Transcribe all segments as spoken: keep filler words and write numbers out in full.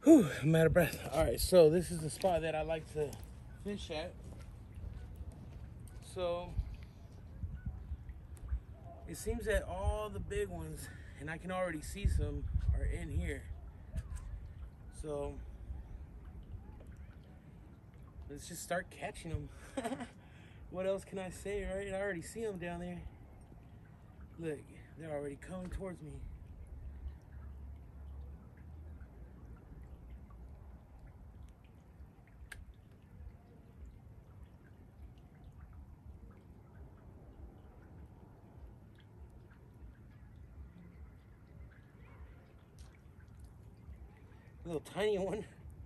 Whew, I'm out of breath. All right, so this is the spot that I like to fish at. So it seems that all the big ones, and I can already see some, are in here. So let's just start catching them. What else can I say, right? I already see them down there. Look, they're already coming towards me. Little tiny one.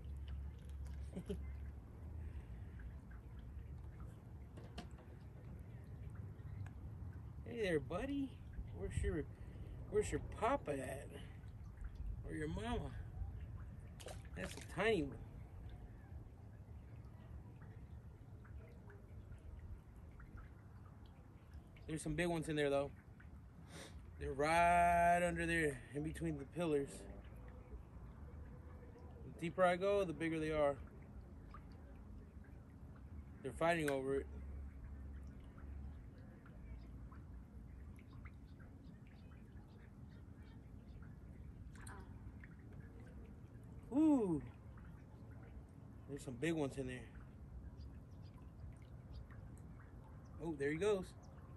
Hey there, buddy. Where's your Where's your papa at? Or your mama? That's a tiny one. There's some big ones in there though. They're right under there, in between the pillars. The deeper I go, the bigger they are. They're fighting over it. Ooh. There's some big ones in there. Oh, there he goes.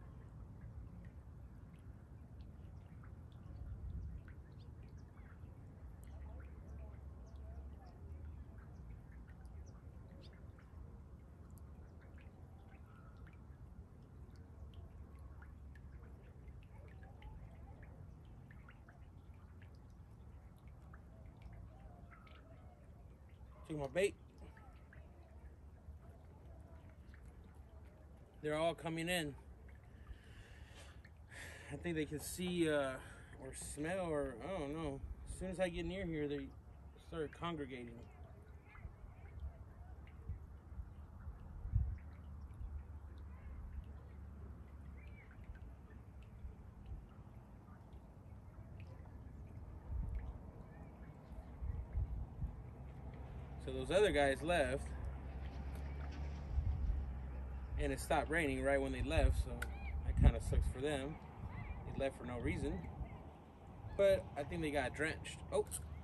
Took my bait. They're all coming in. I think they can see uh, or smell, or I don't know. As soon as I get near here, they start congregating. So those other guys left, and it stopped raining right when they left, so that kind of sucks for them. They left for no reason, but I think they got drenched. Oh,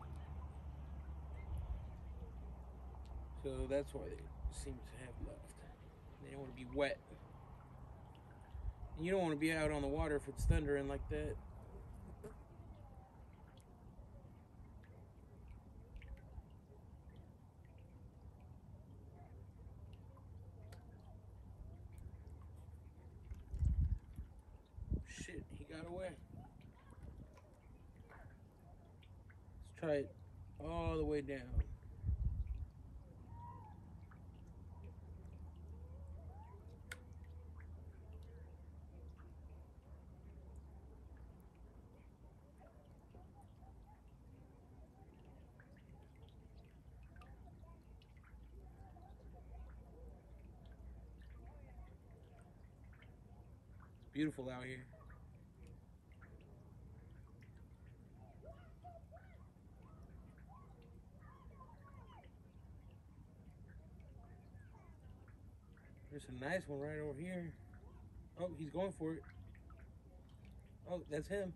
so that's why they seem to have left. They don't want to be wet. And you don't want to be out on the water if it's thundering like that. Shit, he got away. Let's try it all the way down. Beautiful out here. There's a nice one right over here. Oh, he's going for it. Oh, that's him.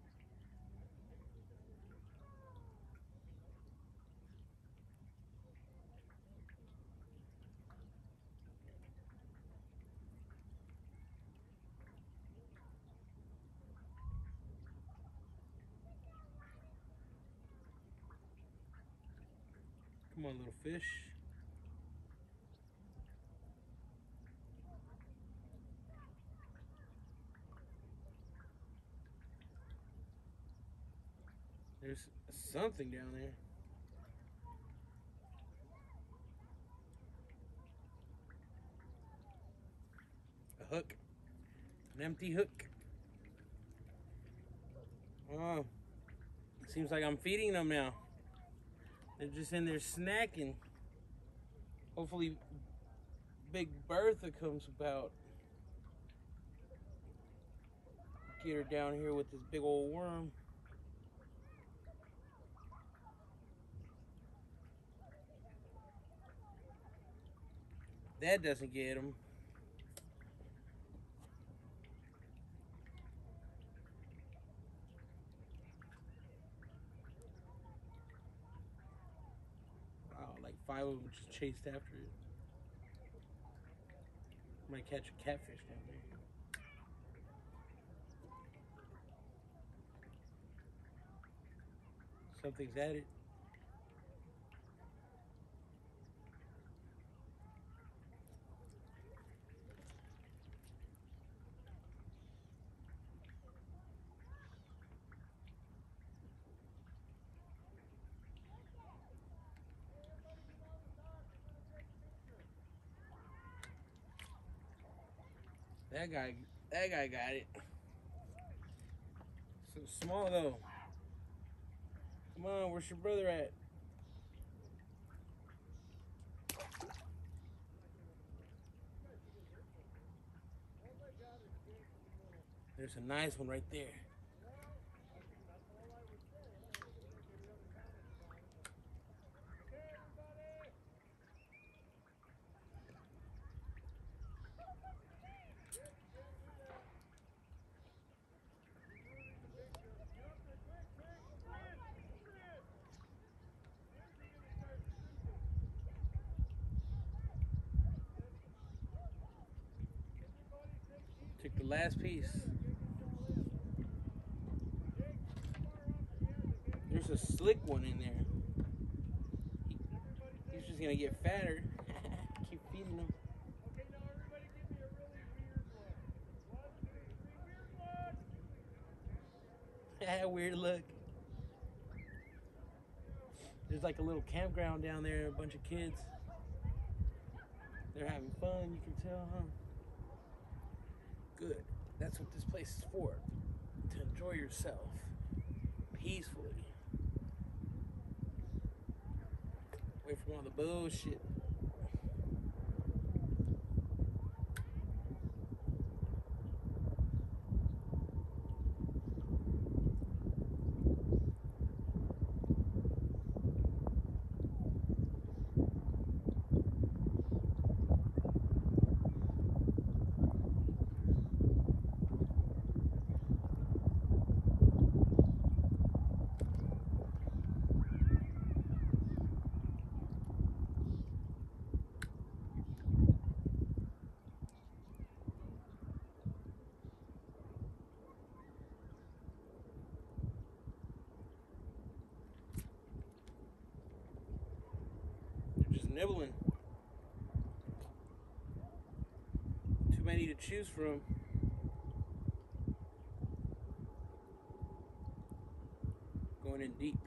Come on, little fish. There's something down there. A hook. An empty hook. Oh, seems like I'm feeding them now. They're just in there snacking. Hopefully Big Bertha comes about. Get her down here with this big old worm. that doesn't get him. Wow, like five of them just chased after it. Might catch a catfish down there. Something's at it. That guy, that guy got it. So small though. Come on, where's your brother at? There's a nice one right there. Took the last piece. There's a slick one in there. He, he's just gonna get fatter. Keep feeding him. Weird look. There's like a little campground down there, a bunch of kids. They're having fun, you can tell, huh? Good. That's what this place is for. To enjoy yourself peacefully. Away from all the bullshit. Nibbling. Too many to choose from. Going in deep.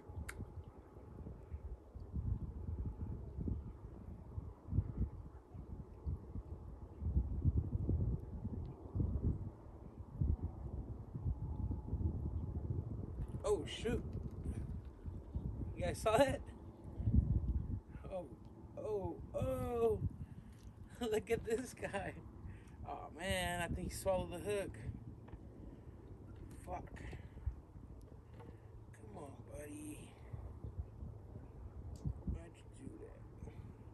Oh shoot. You guys saw that? Oh. Oh, oh, look at this guy. Oh man, I think he swallowed the hook. Fuck. Come on, buddy. Why'd you do that?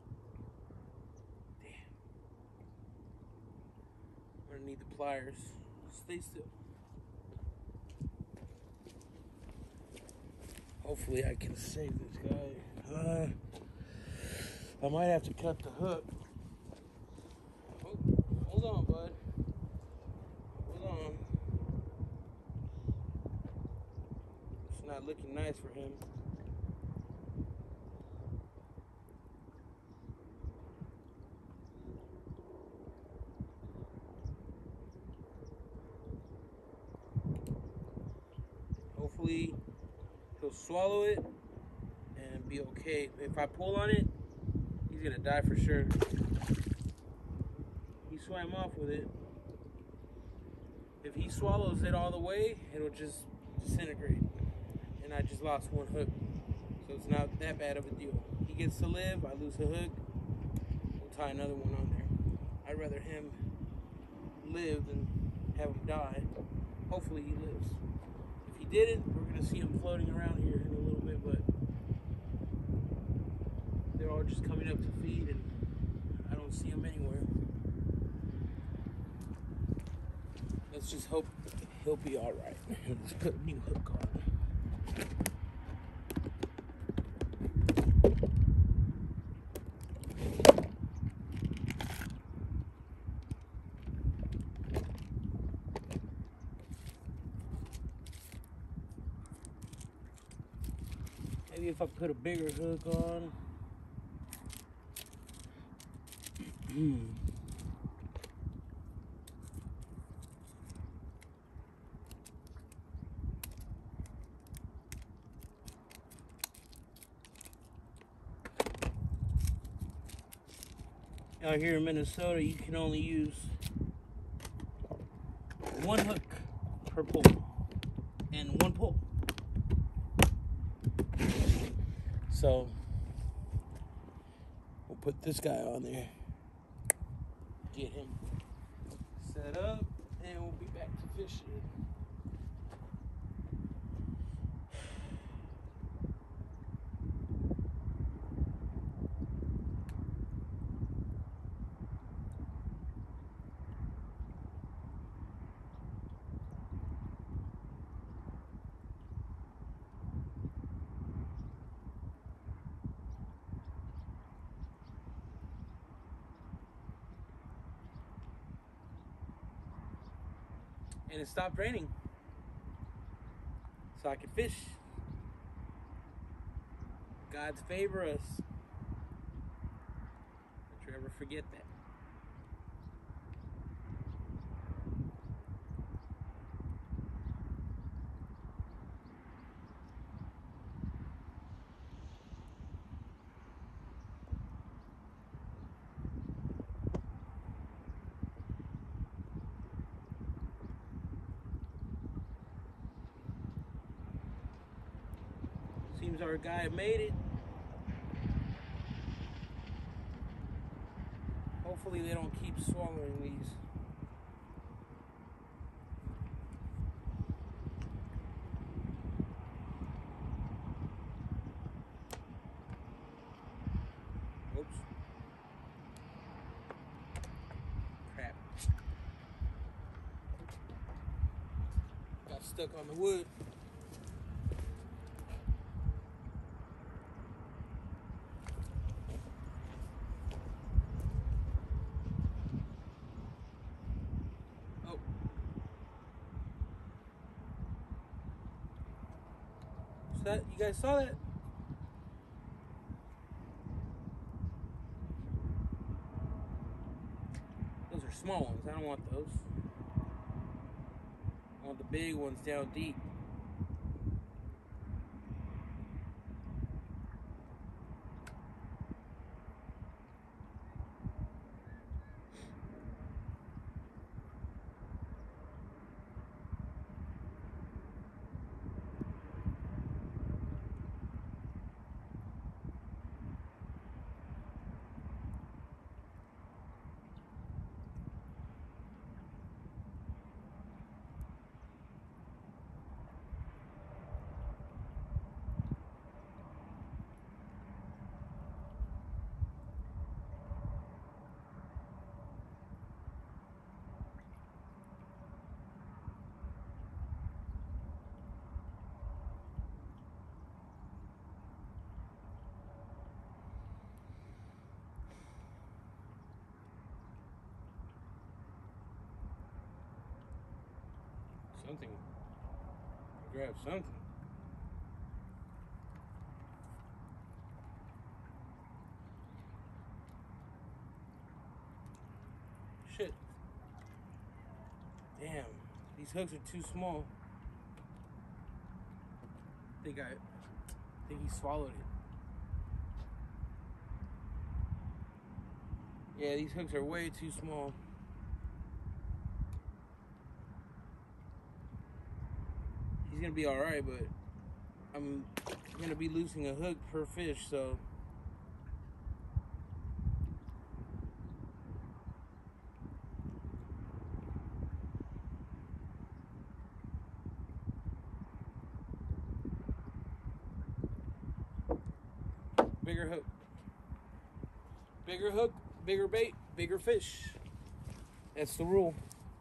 Damn. I'm gonna need the pliers. Stay still. Hopefully I can save this guy. Uh, I might have to cut the hook. Oh, hold on, bud. Hold on. It's not looking nice for him. Hopefully he'll swallow it and be okay. If I pull on it, he's gonna die for sure. He swam off with it. If he swallows it all the way, it'll just disintegrate. And I just lost one hook. So it's not that bad of a deal. He gets to live, I lose a hook, we'll tie another one on there. I'd rather him live than have him die. Hopefully he lives. If he didn't, we're gonna see him floating around here in a little bit, but they're all just coming up to feed and I don't see him anywhere. Let's just hope he'll be all right. Let's put a new hook on. Maybe if I put a bigger hook on. Out here in Minnesota, you can only use one hook per pull and one pull. So we'll put this guy on there, get him set up, and we'll be back to fishing. And it stopped raining, so I could fish. God's favor us. Don't you ever forget that. Seems our guy made it. Hopefully they don't keep swallowing these. Oops. Crap. Got stuck on the wood. That, you guys saw that? Those are small ones. I don't want those. I want the big ones down deep. Something. Grab something. Shit. Damn. These hooks are too small. I think I, I think he swallowed it. Yeah, these hooks are way too small. He's gonna be all right, but I'm gonna be losing a hook per fish, so bigger hook, bigger hook, bigger bait. bigger fish. That's the rule.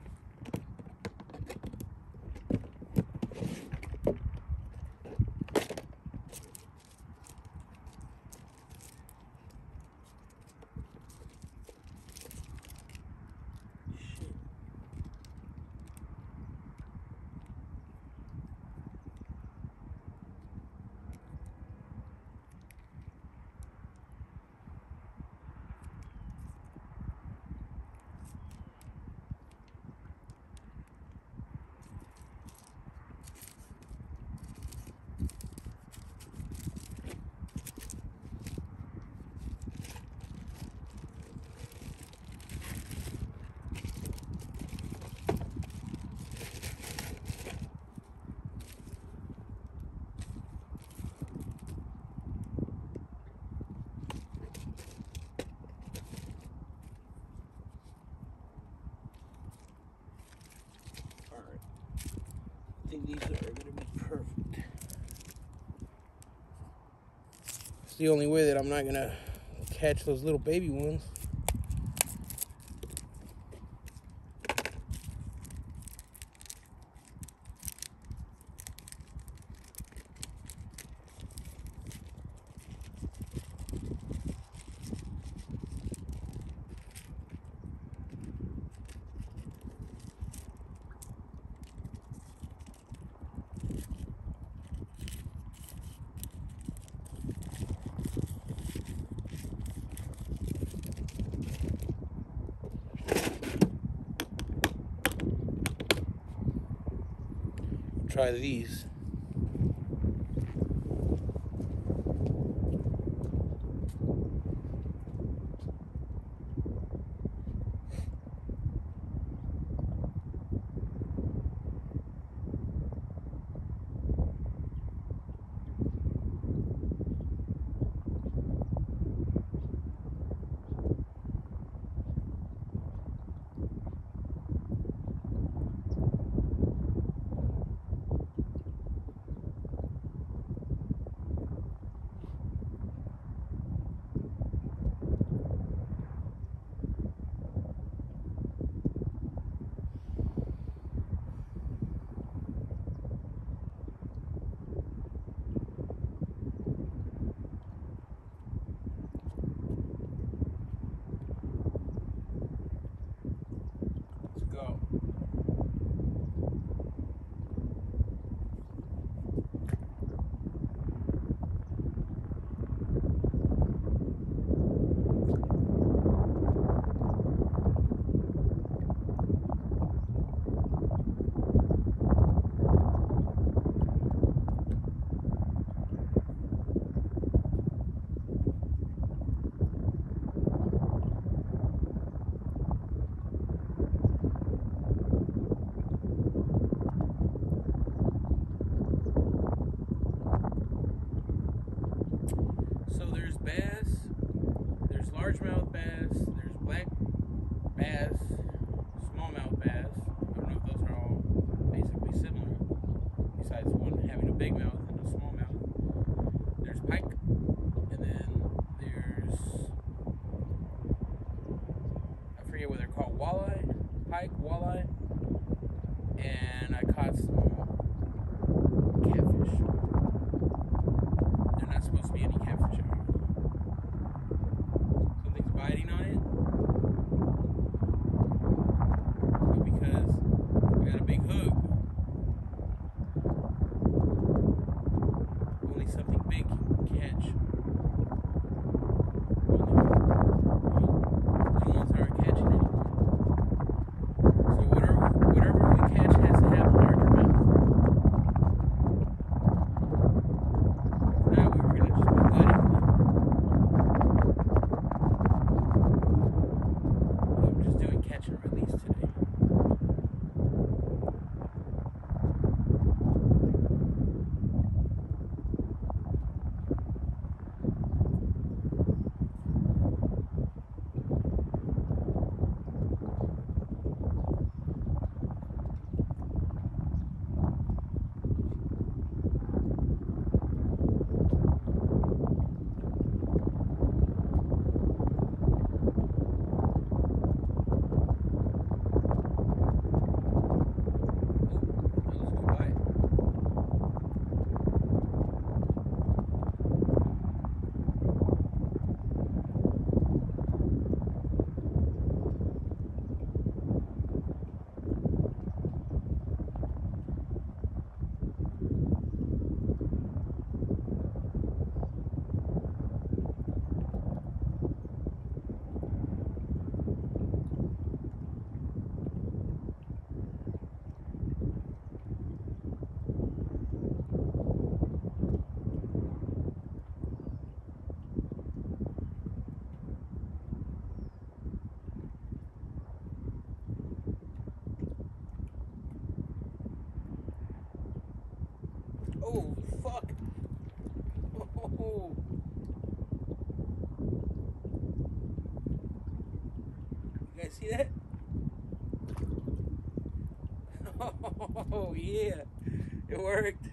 I think these are going to be perfect. It's the only way that I'm not going to catch those little baby ones. Try these. Largemouth bass, there's black bass, smallmouth bass. I don't know if those are all basically similar, besides one having a big mouth and a small mouth. There's pike, and then there's, I forget what they're called, walleye, pike, walleye, and I caught some catfish. There's not supposed to be any catfish out here. Biting on it. guys see that? Oh, yeah. It worked.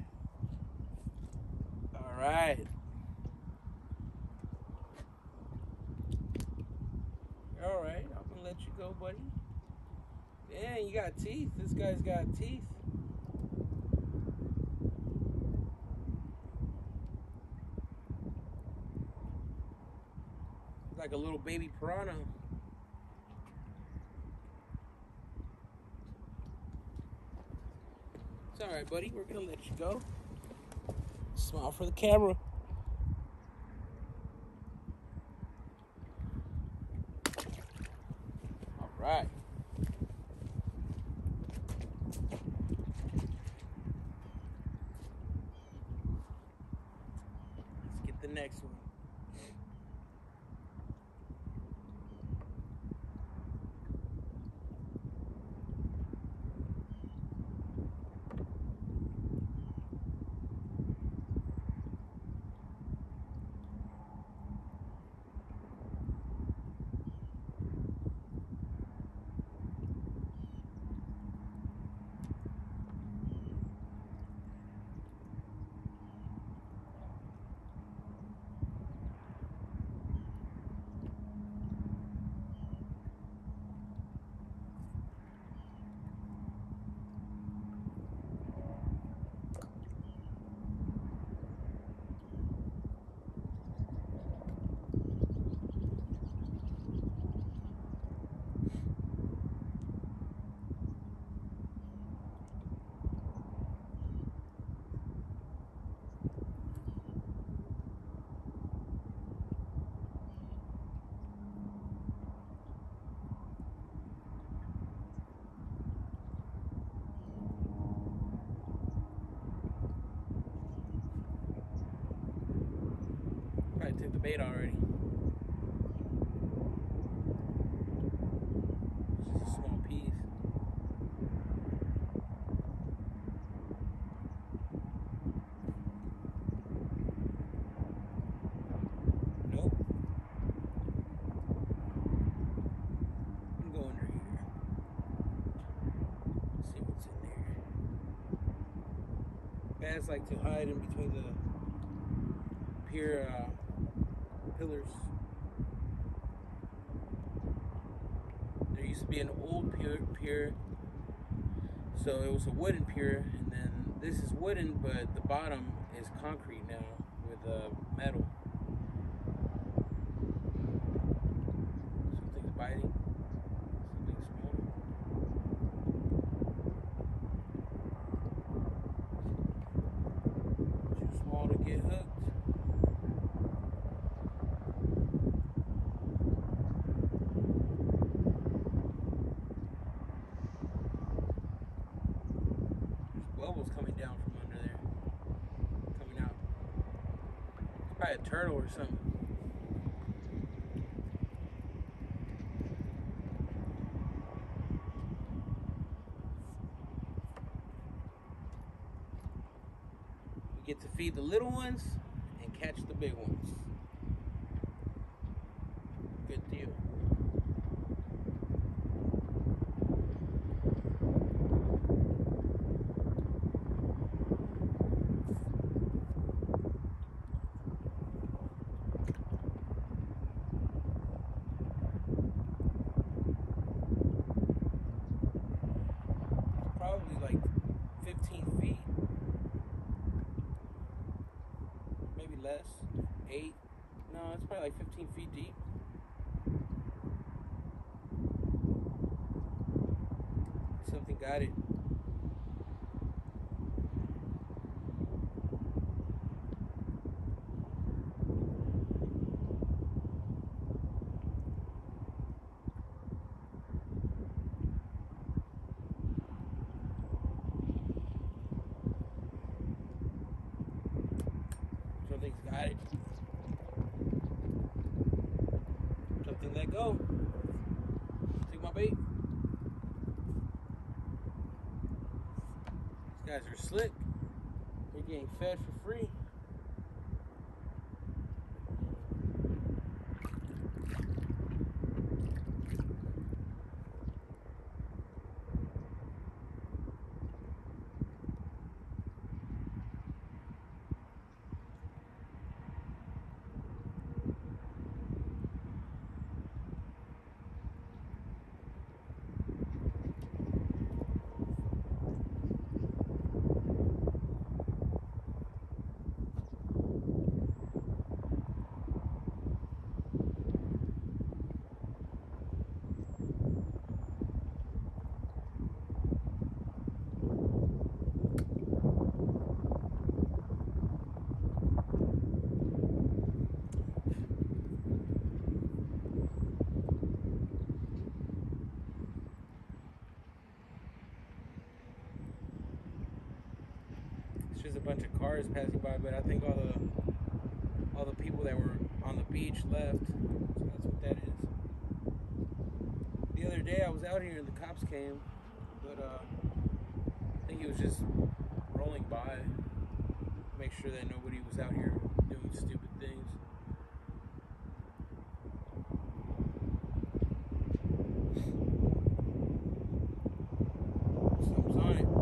All right. All right. I'm going to let you go, buddy. Man, you got teeth. This guy's got teeth. Like a little baby piranha. It's all right, buddy. We're going to let you go. Smile for the camera. All right. Let's get the next one. Probably took the bait already. It's just a small piece. Nope. I'm gonna go under here. See what's in there. Bass like to hide in between the pier uh, pillars. There used to be an old pier, pier, so it was a wooden pier, and then this is wooden, but the bottom is concrete now with uh, metal. Something's biting. Something small. Too small to get hooked. Bubbles coming down from under there. Coming out. It's probably a turtle or something. We get to feed the little ones and catch the big ones. Good deal. Probably like fifteen feet, maybe less, eight. No, it's probably like fifteen feet deep. Something got it. Something's got it. Something let go. Take my bait. These guys are slick. They're getting fed for free. a bunch of cars passing by, but I think all the all the people that were on the beach left. So that's what that is. The other day I was out here and the cops came, but uh, I think he was just rolling by, make sure that nobody was out here doing stupid things. Something's on it.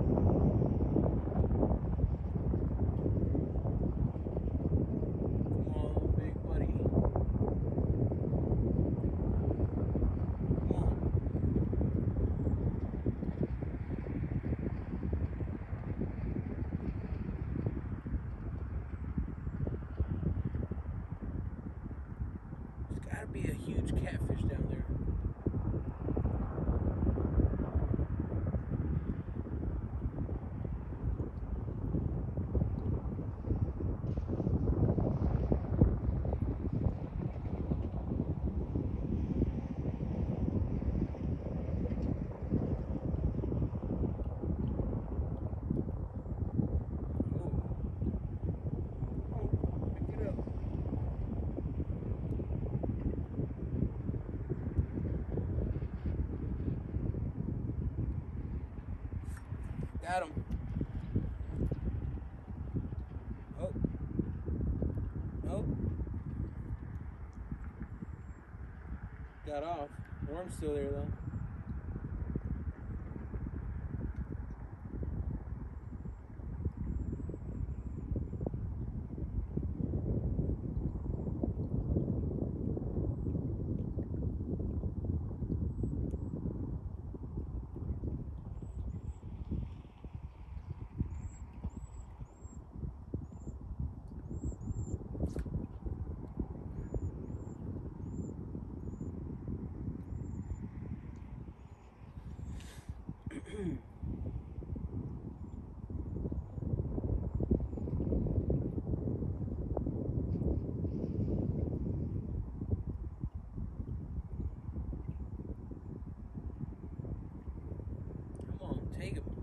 Come on, big buddy. Come on. There's gotta be a huge catfish down there. Got him. Oh. Oh. Got off. Worm's still there though. Come on, take him.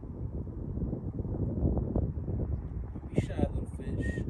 Don't be shy, little fish.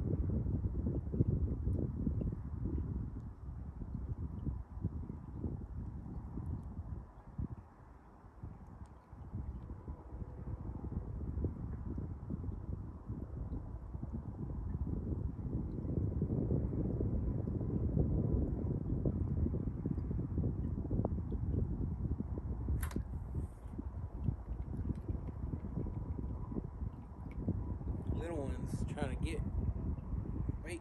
Little ones trying to get bait.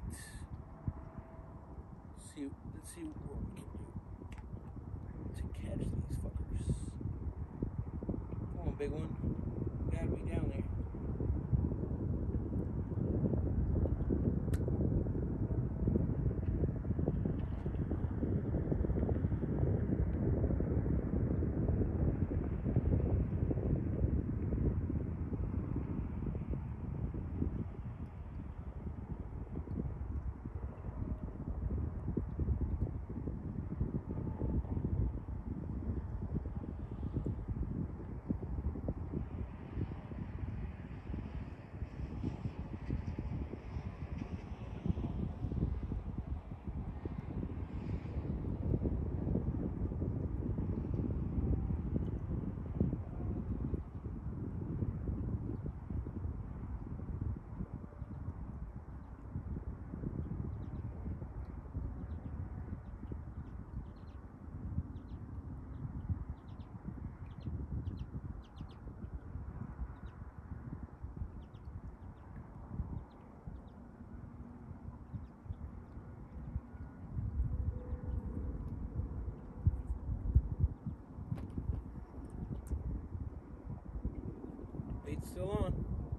Let's see, let's see what we can do to catch these fuckers. Come on, big one. You gotta be down there. Bait's still on.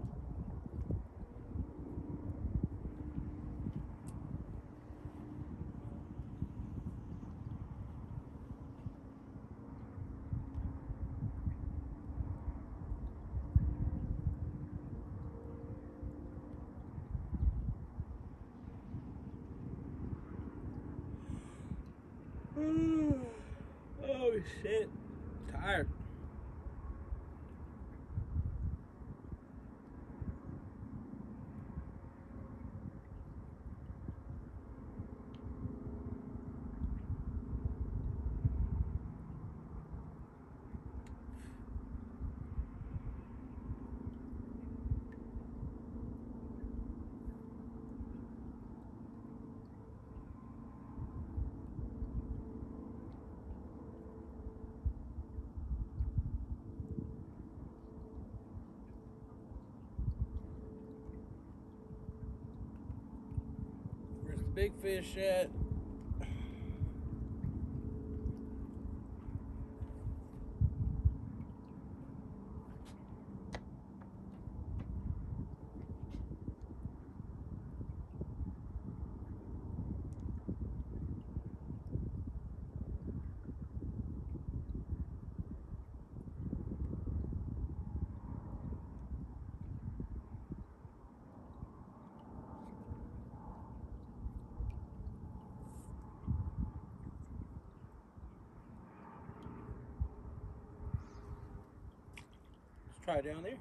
Oh shit. Tired. big fish at? Try down there.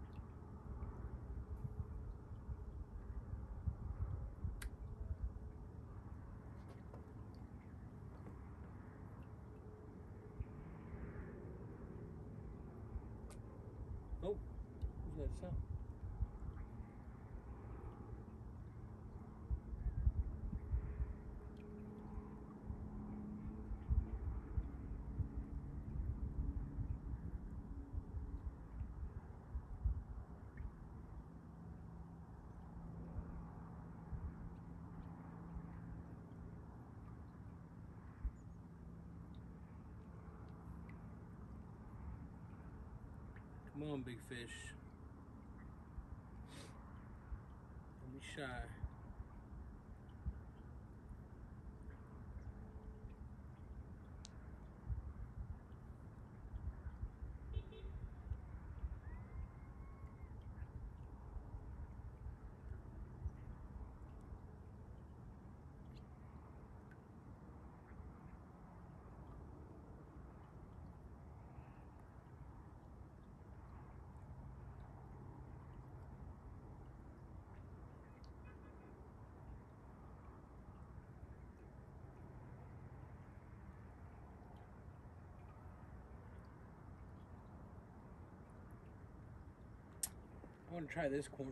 Oh, what's that sound? Come on, big fish. Don't be shy. I want to try this corner.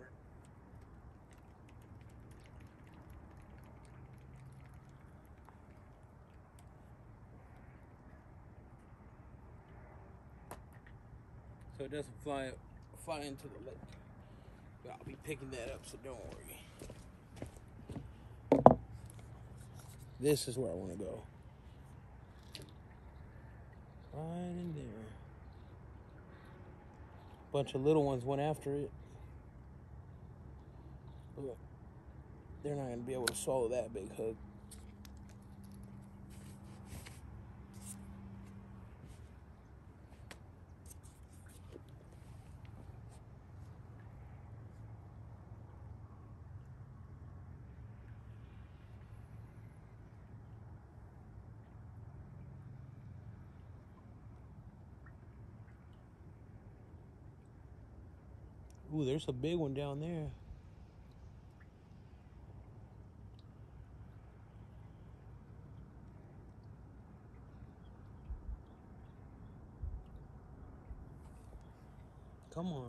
So it doesn't fly fly into the lake. But I'll be picking that up, so don't worry. This is where I want to go. Right in there. Bunch of little ones went after it. But they're not going to be able to swallow that big hook. Ooh, there's a big one down there. Come on.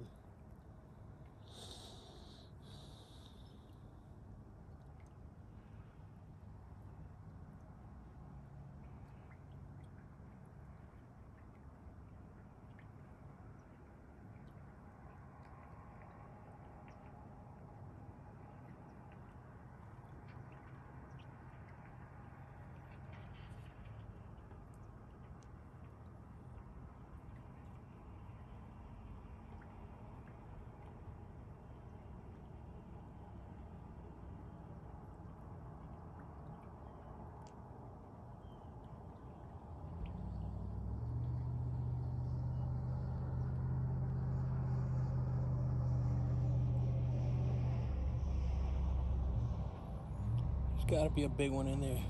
There's got to be a big one in there.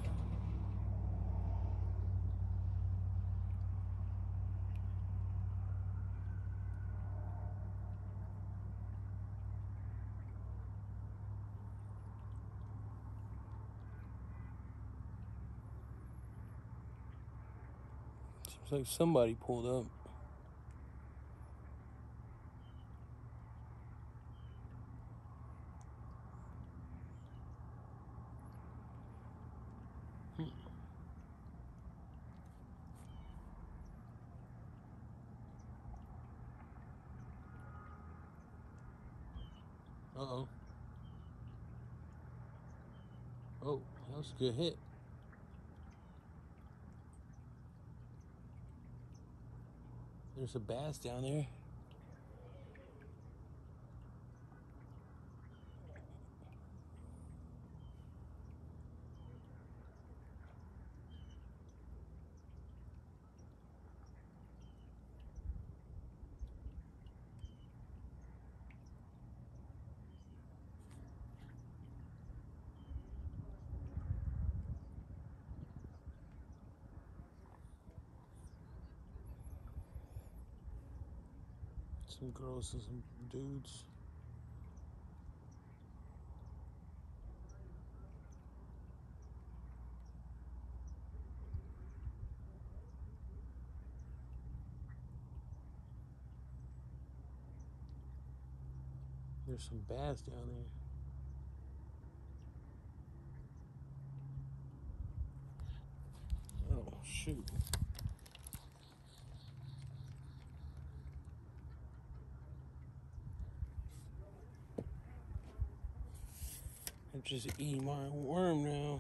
Seems like somebody pulled up. Hmm. Uh-oh. Oh. That was a good hit. There's a bass down there. Some girls and some dudes. There's some bass down there. Oh, shoot. I'm just eating my worm now.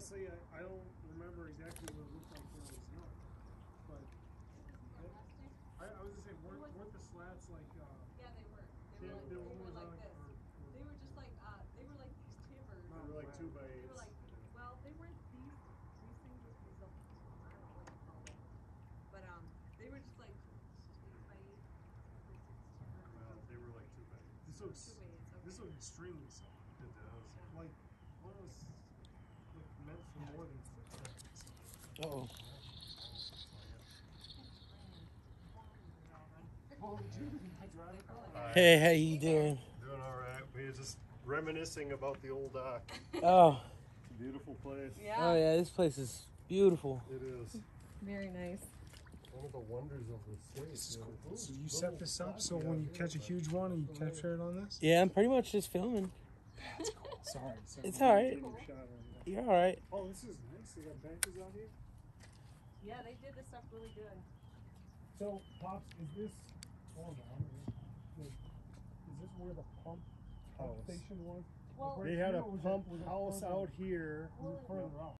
honestly, I, I don't remember exactly what it looked like when I was young. But I, I was gonna say, weren't, weren't the slats like? Uh, yeah, they were. They, they, were like, they they were, were like like this. Or, or they were just like uh, they were like these timbers. They were like two by eights. They were like, well, they weren't these these things with these. I don't know what you call them, but um, they were just like eight by eight. Well, they were like two by eight. This looks two by eights, okay. This looks extremely soft. It does. Yeah. Like almost like meant for more than footprints. Uh oh. Oh, dude, I drive a car. Hi. Hey, how you doing? Doing all right. We were just reminiscing about the old dock. Oh. It's a beautiful place. Yeah. Oh yeah, this place is beautiful. It is. Very nice. One of the wonders of the state. This is you know. cool. So you Little set this up so spot when we you got catch a here, huge one, you capture it on this? Yeah, I'm pretty much just filming. That's cool. Sorry. sorry. It's all right. Cool. Shot on that. You're all right. Oh, this is nice. They got benches out here. Yeah, they did this stuff really good. So, Pops, is this? Hold on. Is this where the pump House. station was? Well, They had a Was it- pump was it house further- out here. was it further out?